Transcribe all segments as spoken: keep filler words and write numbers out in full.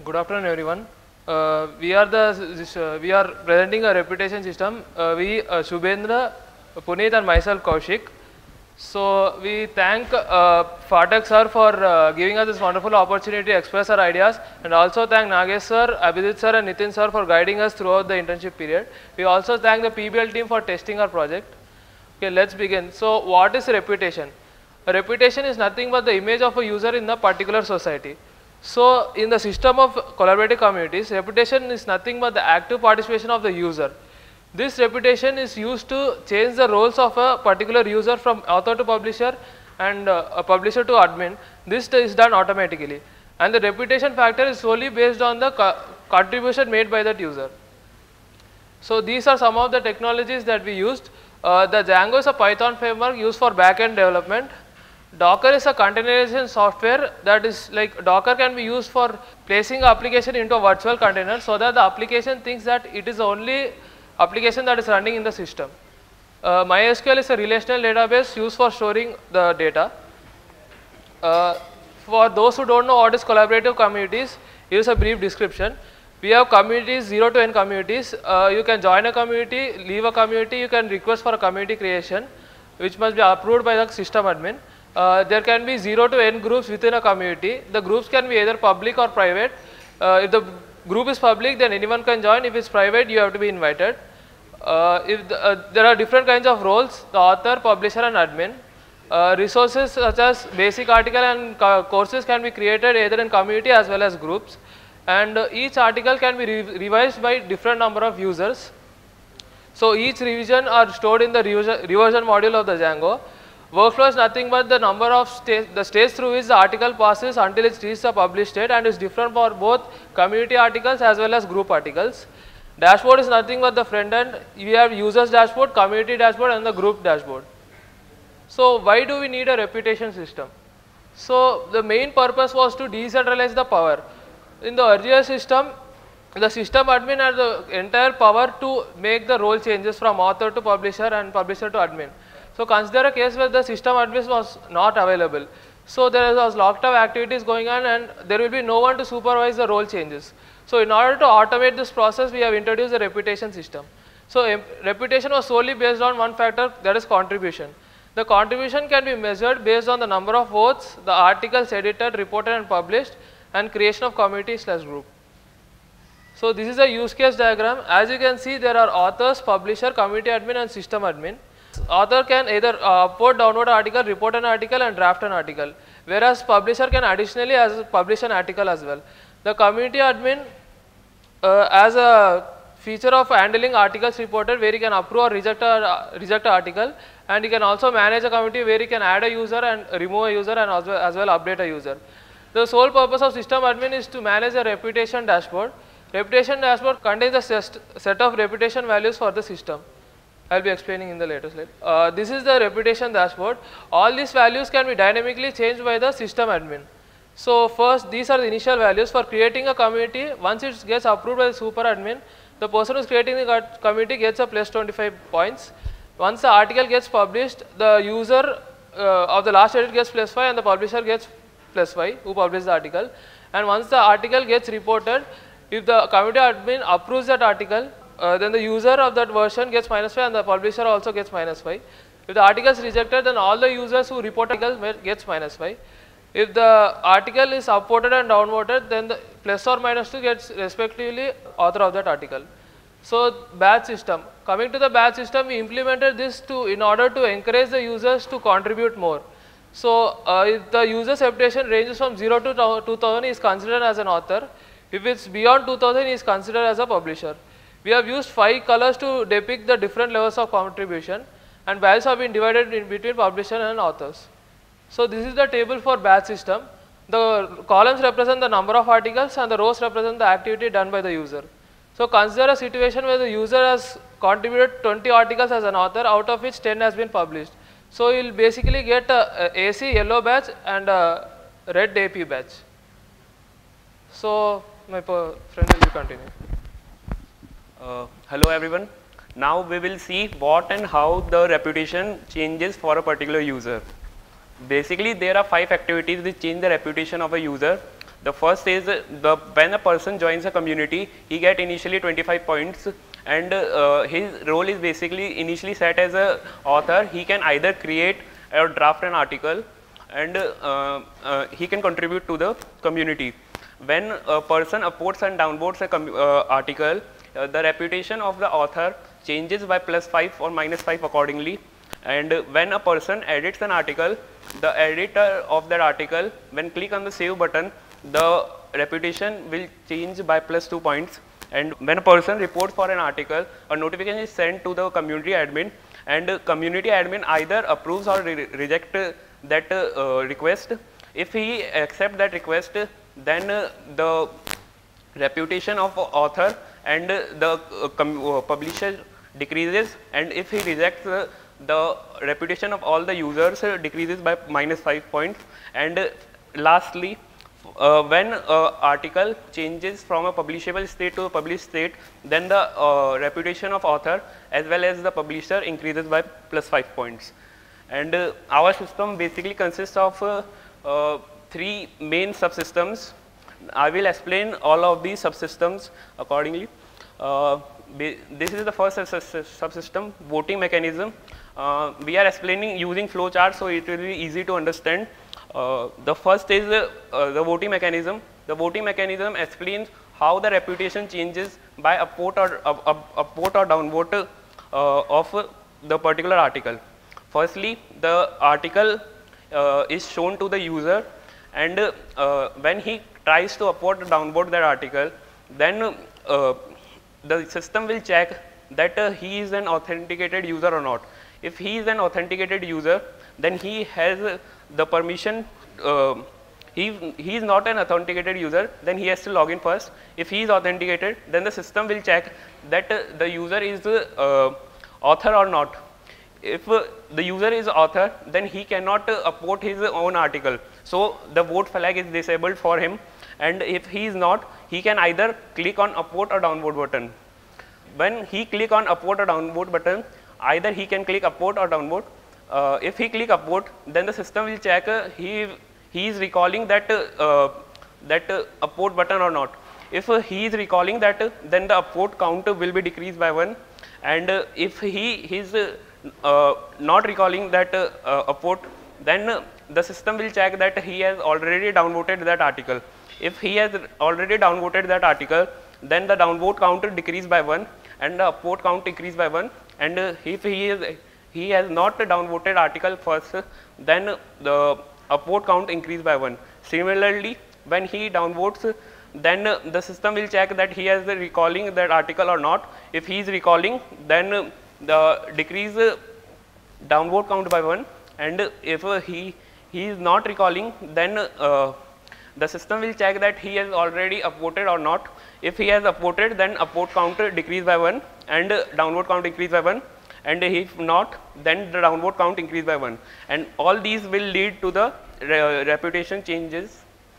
Good afternoon, everyone. Uh, we are the this, uh, we are presenting a reputation system. Uh, we uh, Shubhendra, Puneet, and myself Kaushik. So we thank uh, Fatak sir for uh, giving us this wonderful opportunity to express our ideas, and also thank Nagesh sir, Abhijit sir, and Nitin sir for guiding us throughout the internship period. We also thank the P B L team for testing our project. Okay, let's begin. So what is reputation? A reputation is nothing but the image of a user in a particular society. So in the system of collaborative communities, reputation is nothing but the active participation of the user. This reputation is used to change the roles of a particular user from author to publisher and uh, a publisher to admin. This is done automatically. And the reputation factor is solely based on the co contribution made by that user. So these are some of the technologies that we used. Uh, the Django is a Python framework used for backend development. Docker is a containerization software that is like Docker can be used for placing an application into a virtual container so that the application thinks that it is the only application that is running in the system. Uh, MySQL is a relational database used for storing the data. Uh, for those who don't know what is collaborative communities, here is a brief description. We have communities, zero to n communities. Uh, you can join a community, leave a community, you can request for a community creation, which must be approved by the system admin. Uh, there can be zero to n groups within a community. The groups can be either public or private. Uh, if the group is public, then anyone can join. If it's private, you have to be invited. Uh, if the, uh, there are different kinds of roles: the author, publisher, and admin. Uh, resources such as basic article and co courses can be created either in community as well as groups. And uh, each article can be re revised by different number of users. So each revision are stored in the revision, reversion module of the Django. Workflow is nothing but the number of stage, the stage through which the article passes until it reaches the published state, and is different for both community articles as well as group articles. Dashboard is nothing but the front end. We have users dashboard, community dashboard, and the group dashboard. So why do we need a reputation system? So the main purpose was to decentralize the power. In the earlier system, the system admin had the entire power to make the role changes from author to publisher and publisher to admin. So consider a case where the system admin was not available. So there was lot of activities going on and there will be no one to supervise the role changes. So in order to automate this process, we have introduced a reputation system. So reputation was solely based on one factor, that is contribution. The contribution can be measured based on the number of votes, the articles edited, reported and published, and creation of community slash group. So this is a use case diagram. As you can see, there are authors, publisher, community admin and system admin. Author can either uh, upload, download an article, report an article and draft an article, whereas publisher can additionally as publish an article as well. The community admin uh, as a feature of handling articles reported, where you can approve or reject a uh, reject an article, and you can also manage a community where you can add a user and remove a user and as well, as well update a user. The sole purpose of system admin is to manage a reputation dashboard. Reputation dashboard contains a set of reputation values for the system. I will be explaining in the later slide. Uh, this is the reputation dashboard. All these values can be dynamically changed by the system admin. So first, these are the initial values for creating a community. Once it gets approved by the super admin, the person who is creating the community gets a plus twenty-five points. Once the article gets published, the user uh, of the last edit gets plus five and the publisher gets plus five who published the article. And once the article gets reported, if the community admin approves that article, Uh, then the user of that version gets minus five and the publisher also gets minus five. If the article is rejected, then all the users who report articles gets minus five. If the article is upvoted and downvoted, then the plus or minus two gets respectively author of that article. So badge system. Coming to the badge system, we implemented this to in order to encourage the users to contribute more. So uh, if the user's reputation ranges from zero to two thousand, he is considered as an author. If it's beyond two thousand, he is considered as a publisher. We have used five colors to depict the different levels of contribution, and badges have been divided in between publisher and authors. So this is the table for badge system. The columns represent the number of articles and the rows represent the activity done by the user. So consider a situation where the user has contributed twenty articles as an author, out of which ten has been published. So you will basically get a, a AC yellow badge and a red A P badge. So my friend will continue. Uh, hello everyone. Now we will see what and how the reputation changes for a particular user. Basically there are five activities which change the reputation of a user. The first is uh, the when a person joins a community, he get initially twenty-five points, and uh, his role is basically initially set as a author. He can either create or draft an article, and uh, uh, he can contribute to the community. When a person uploads and downloads a uh, article, uh, the reputation of the author changes by plus five or minus five accordingly. And uh, when a person edits an article, the editor of that article, when click on the save button, the reputation will change by plus two points. And when a person reports for an article, a notification is sent to the community admin, and uh, community admin either approves or re reject uh, that uh, request. If he accepts that request, then uh, the reputation of author and uh, the uh, uh, publisher decreases, and if he rejects, uh, the reputation of all the users uh, decreases by minus five points. And uh, lastly, uh, when uh, article changes from a publishable state to a published state, then the uh, reputation of author as well as the publisher increases by plus five points. And uh, our system basically consists of uh, uh, three main subsystems. I will explain all of these subsystems accordingly. Uh, this is the first subsystem, voting mechanism. Uh, we are explaining using flowchart, so it will be easy to understand. Uh, the first is uh, uh, the voting mechanism. The voting mechanism explains how the reputation changes by upvote or up, up, upvote or downvote uh, of the particular article. Firstly, the article uh, is shown to the user, and uh, when he tries to upvote or downvote that article, then uh, the system will check that uh, he is an authenticated user or not. If he is an authenticated user, then he has uh, the permission. Uh, he, he is not an authenticated user, then he has to log in first. If he is authenticated, then the system will check that uh, the user is uh, author or not. If uh, the user is author, then he cannot uh, upvote his own article. So the vote flag is disabled for him. And if he is not, he can either click on upvote or downvote button. When he click on upvote or downvote button, either he can click upvote or downvote. Uh, if he click upvote, then the system will check uh, he he is recalling that uh, that uh, upvote button or not. If uh, he is recalling that, uh, then the upvote count will be decreased by one. And uh, if he is uh, uh, not recalling that uh, uh, upvote, then uh, the system will check that he has already downvoted that article. If he has already downvoted that article, then the downvote count decreased by one and the upvote count increased by one. And uh, if he is he has not downvoted article first, then the upvote count increased by one. Similarly, when he downvotes, then uh, the system will check that he has recalling that article or not. If he is recalling, then uh, the decrease uh, downvote count by one. And uh, if uh, he he is not recalling, then uh, the system will check that he has already upvoted or not. If he has upvoted, then upvote count decreased by one and uh, downvote count increased by one. And if not, then the downvote count increased by one. And all these will lead to the re reputation changes.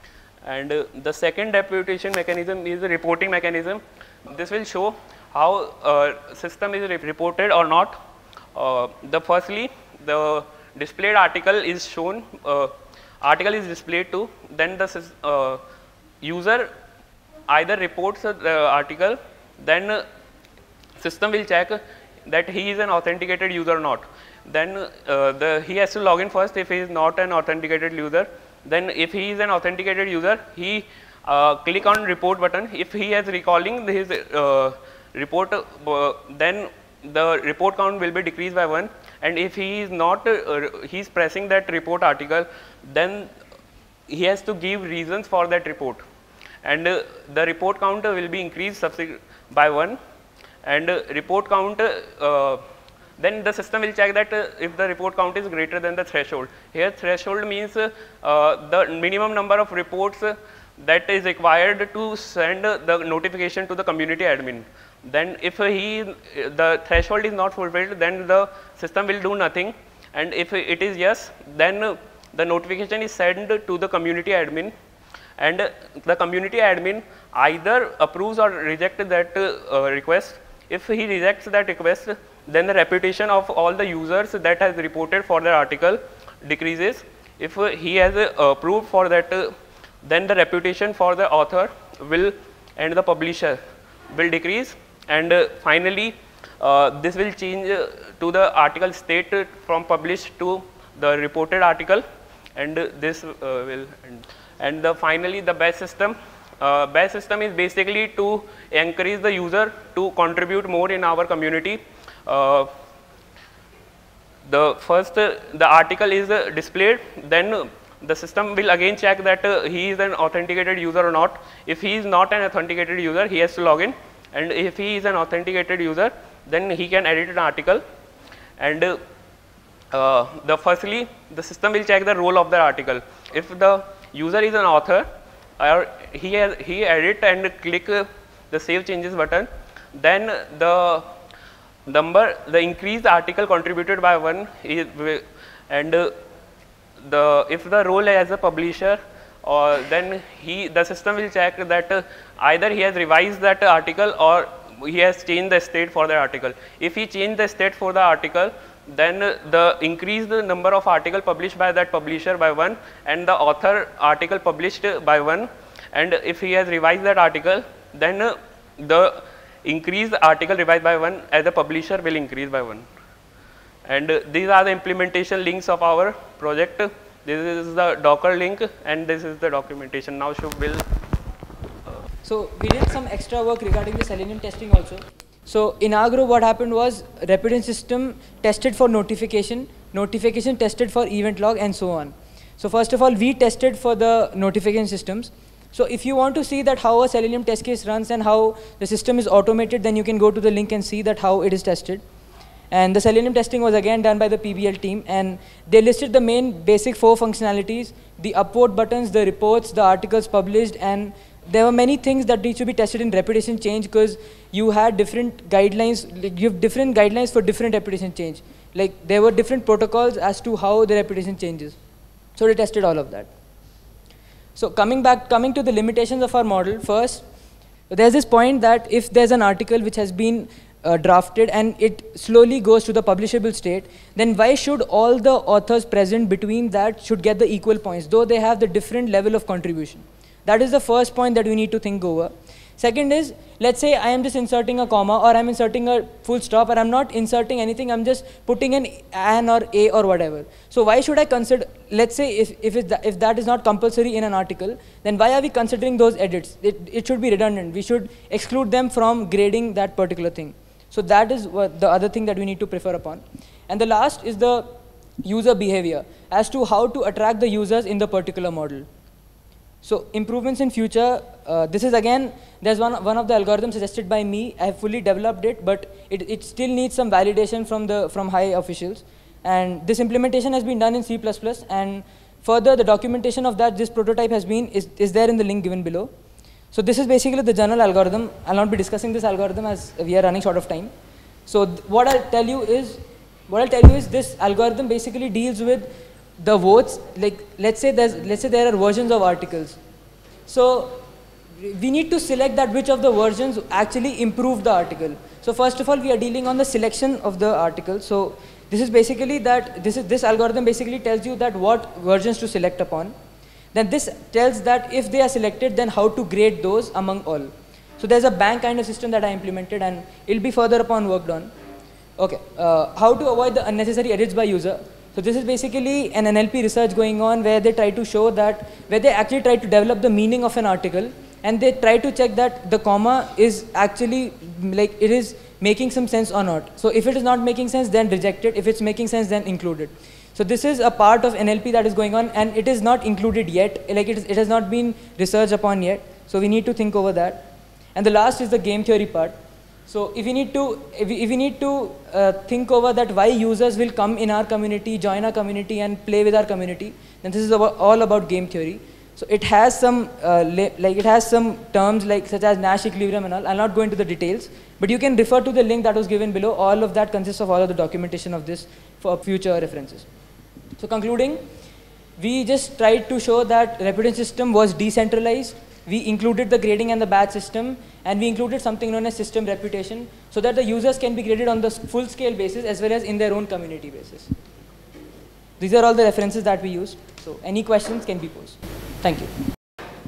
And uh, the second reputation mechanism is the reporting mechanism. This will show how uh, system is re reported or not. Uh, the firstly, the displayed article is shown. Uh, article is displayed to. Then the uh, user either reports the article. Then uh, system will check that he is an authenticated user or not. Then uh, the he has to log in first if he is not an authenticated user. Then if he is an authenticated user, he uh, click on report button. If he is recalling his uh, report, uh, then the report count will be decreased by one. And if he is not, uh, he is pressing that report article, then he has to give reasons for that report. And uh, the report count will be increased by one. And uh, report count, uh, then the system will check that uh, if the report count is greater than the threshold. Here threshold means uh, uh, the minimum number of reports uh, that is required to send uh, the notification to the community admin. Then if uh, he uh, the threshold is not fulfilled, then the system will do nothing. And if it is yes, then uh, the notification is sent to the community admin. And uh, the community admin either approves or rejects that uh, uh, request. If he rejects that request, then the reputation of all the users that has reported for their article decreases. If uh, he has uh, approved for that, uh, then the reputation for the author will and the publisher will decrease, and uh, finally uh, this will change uh, to the article state uh, from published to the reported article, and uh, this uh, will end. And the finally the batch system. Uh, batch system is basically to encourage the user to contribute more in our community. Uh, the first uh, the article is uh, displayed, then uh, the system will again check that uh, he is an authenticated user or not. If he is not an authenticated user, he has to log in, and if he is an authenticated user, then he can edit an article. And uh, uh, the firstly the system will check the role of the article. If the user is an author, or he has he edit and click uh, the save changes button, then the number the increased article contributed by one is, and uh, the if the role as a publisher, or then he the system will check that uh, either he has revised that article or he has changed the state for the article. If he changed the state for the article, then uh, the increased number of article published by that publisher by one, and the author article published by one, and if he has revised that article, then uh, the increased article revised by one as the publisher will increase by one. And uh, these are the implementation links of our project. This is the Docker link, and this is the documentation. Now Shubh will. So we did some extra work regarding the Selenium testing also. So in our group what happened was reputation system tested for notification, notification tested for event log, and so on. So first of all we tested for the notification systems. So if you want to see that how a Selenium test case runs and how the system is automated, then you can go to the link and see that how it is tested. And the Selenium testing was again done by the P B L team, and they listed the main basic four functionalities: the upvote buttons, the reports, the articles published, and there were many things that need to be tested in reputation change, because you had different guidelines, like you have different guidelines for different reputation change. Like there were different protocols as to how the reputation changes. So they tested all of that. So coming back, coming to the limitations of our model, first, there's this point that if there's an article which has been uh, drafted and it slowly goes to the publishable state, then why should all the authors present between that should get the equal points, though they have the different level of contribution? That is the first point that we need to think over. Second is, let's say I am just inserting a comma, or I'm inserting a full stop, or I'm not inserting anything, I'm just putting an an or a or whatever. So why should I consider, let's say if, if, it, if that is not compulsory in an article, then why are we considering those edits? It, it should be redundant. We should exclude them from grading that particular thing. So that is what the other thing that we need to prefer upon. And the last is the user behavior, as to how to attract the users in the particular model. So improvements in future, uh, this is again, there's one, one of the algorithms suggested by me. I have fully developed it, but it, it still needs some validation from, the, from high officials. And this implementation has been done in C plus plus, and further the documentation of that, this prototype has been, is, is there in the link given below. So this is basically the general algorithm. I'll not be discussing this algorithm as we are running short of time. So what I'll tell you is, what I'll tell you is this algorithm basically deals with the votes. Like let's say there's let's say there are versions of articles, so we need to select that which of the versions actually improve the article. So first of all, we are dealing on the selection of the article. So this is basically that this is this algorithm basically tells you that what versions to select upon. Then this tells that if they are selected, then how to grade those among all. So there's a bank kind of system that I implemented, and it'll be further upon worked on. Okay, uh, how to avoid the unnecessary edits by user. So this is basically an N L P research going on where they try to show that, where they actually try to develop the meaning of an article, and they try to check that the comma is actually, like it is making some sense or not. So if it is not making sense, then reject it. If it's making sense, then include it. So this is a part of N L P that is going on, and it is not included yet, like it, is, it has not been researched upon yet. So we need to think over that. And the last is the game theory part. So if we need to, if we, if we need to uh, think over that why users will come in our community, join our community, and play with our community, then this is about, all about game theory. So it has some, uh, like it has some terms like such as Nash equilibrium and all. I'll not go into the details, but you can refer to the link that was given below. All of that consists of all of the documentation of this for future references. So concluding, we just tried to show that reputation system was decentralized. We included the grading and the batch system, and we included something known as system reputation, so that the users can be graded on the full scale basis as well as in their own community basis. These are all the references that we used. So any questions can be posed. Thank you.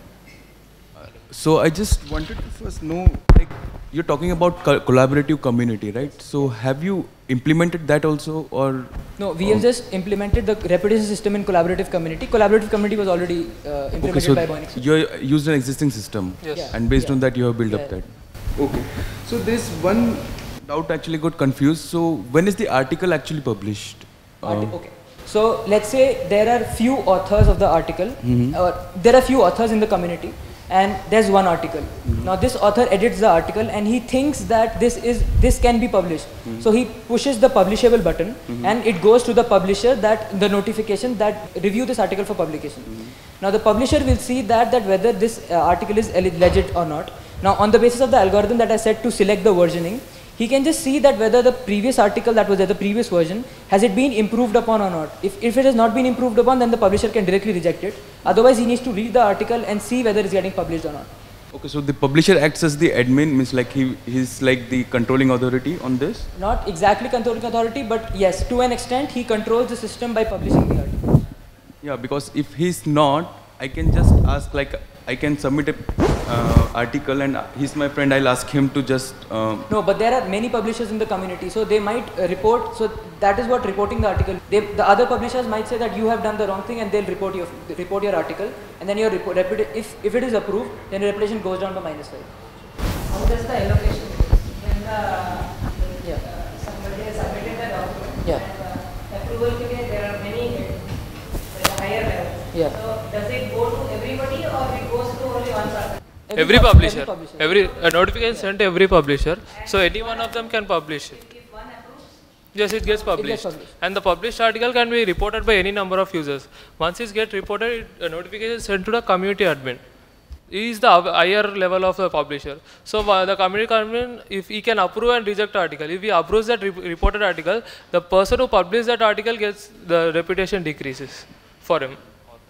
So I just wanted to first know, like, you're talking about co collaborative community, right? So have you implemented that also, or? No, we have just implemented the reputation system in collaborative community. Collaborative community was already uh, implemented okay, so by Boinix. you used an existing system, Yes. Yeah. and based Yeah. on that you have built Yeah. up that. Okay. So this one doubt actually got confused. So when is the article actually published? Arti- Uh, okay. So let's say there are few authors of the article, Mhm. or there are few authors in the community, and there's one article. Mhm. Now this author edits the article and he thinks that this is this can be published. Mhm. So he pushes the publishable button Mhm. and it goes to the publisher that the notification that review this article for publication. Mhm. Now the publisher will see that that whether this uh, article is legit or not. Now on the basis of the algorithm that I said to select the versioning, he can just see that whether the previous article that was at the previous version, has it been improved upon or not. If, if it has not been improved upon, then the publisher can directly reject it. Otherwise, he needs to read the article and see whether it's getting published or not. Okay, so the publisher acts as the admin, means like he he's like the controlling authority on this? Not exactly controlling authority, but yes, to an extent, he controls the system by publishing the article. Yeah, because if he's not, I can just ask, like, I can submit a uh, article and he's my friend, I'll ask him to just... Uh, No, but there are many publishers in the community, so they might uh, report, so that is what reporting the article. They, the other publishers might say that you have done the wrong thing and they'll report your, report your article, and then your report, if, if it is approved, then your reputation goes down to minus five. How does the allocation work? When the, Yeah. uh, somebody has submitted the document, Yeah. and uh, approval ticket, there are many heads, there is a higher level. Yeah. So does it go to everybody or it goes to only one person? Every, pub- publisher, every publisher. every a notification sent to every publisher, so any one of them can publish it. If one approves, Yes, it gets published. published. And the published article can be reported by any number of users. Once it gets reported, it, a notification is sent to the community admin. He is the av- higher level of the publisher. So uh, the community admin, if he can approve and reject the article, if he approves that re reported article, the person who published that article gets the reputation decreases for him.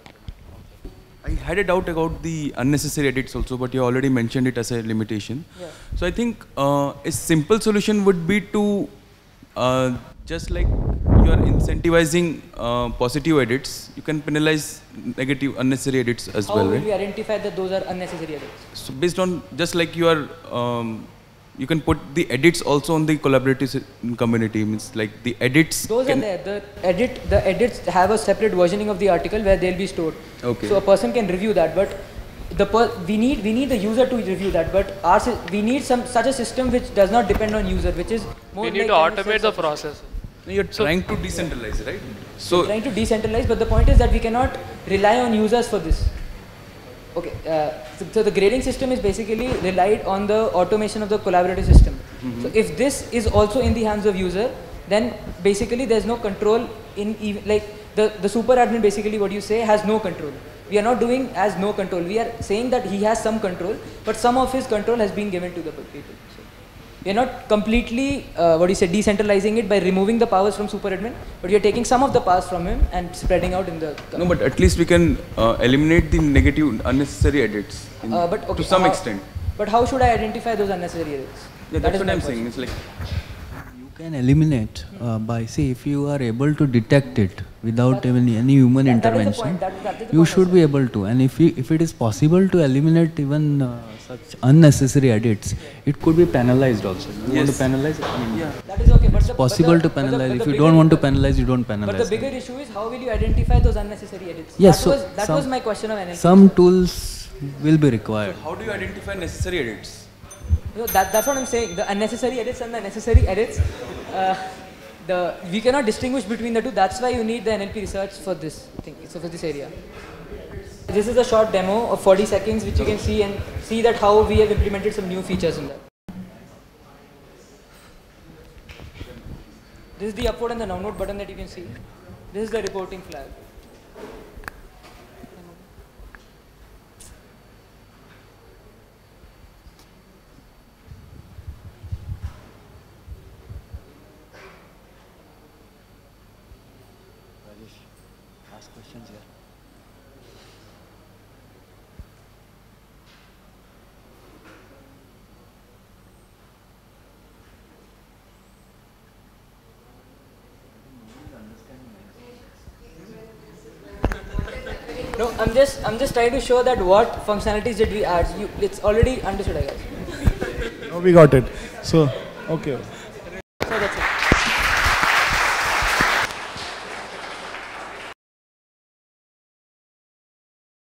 I had a doubt about the unnecessary edits also, but you already mentioned it as a limitation. Yeah. So I think uh, a simple solution would be to uh, just like you are incentivizing uh, positive edits, you can penalize negative unnecessary edits as How well, will right? we identify that those are unnecessary edits? So based on just like you are, um, you can put the edits also on the collaborative si- community, means like the edits. Those can are there. The edit, the edits have a separate versioning of the article where they'll be stored. Okay. So a person can review that, but the per we need we need the user to review that. But our sy- we need some such a system which does not depend on user, which is more We need like to kind of automate the self-sufficient. process. You're trying to decentralize, right? So Trying to decentralize, but the point is that we cannot rely on users for this. Okay, uh, so, so the grading system is basically relied on the automation of the collaborative system. Mhm. So if this is also in the hands of user, then basically there's no control in even like the, the super admin basically what you say has no control. We are not doing as no control. We are saying that he has some control, but some of his control has been given to the people. So we are not completely, uh, what do you say, decentralizing it by removing the powers from super admin, but we are taking some of the powers from him and spreading out in the. no, but at least we can uh, eliminate the negative unnecessary edits in, Uh, but okay, to some how- extent. But how should I identify those unnecessary edits? Yeah, That that's is what my I'm question. saying. It's like You can eliminate uh, by, see, if you are able to detect it without even any human That- that is the intervention, point, that- that is the you point I should said. be able to. And if you, if it is possible to eliminate even uh, such unnecessary edits, it could be penalized also. You want Yes. to penalize? I mean, yeah. That is okay, but the, possible but the, to penalize. But the, If but you the don't bigger- want to penalize, you don't penalize. But the bigger them. issue is how will you identify those unnecessary edits? Yes, that so was, that some- was my question of N L P. Some tools will be required. How do you identify necessary edits? No, that, that's what I'm saying. The unnecessary edits and the necessary edits, uh, the, we cannot distinguish between the two. That's why you need the N L P research for this thing, so for this area. This is a short demo of forty seconds which you can see and see that how we have implemented some new features in that. This is the upload and the download button that you can see. This is the reporting flag. Ask questions here. No, I'm just I'm just trying to show that what functionalities did we add. You, it's already understood, I guess. No, we got it. So, okay. So that's it.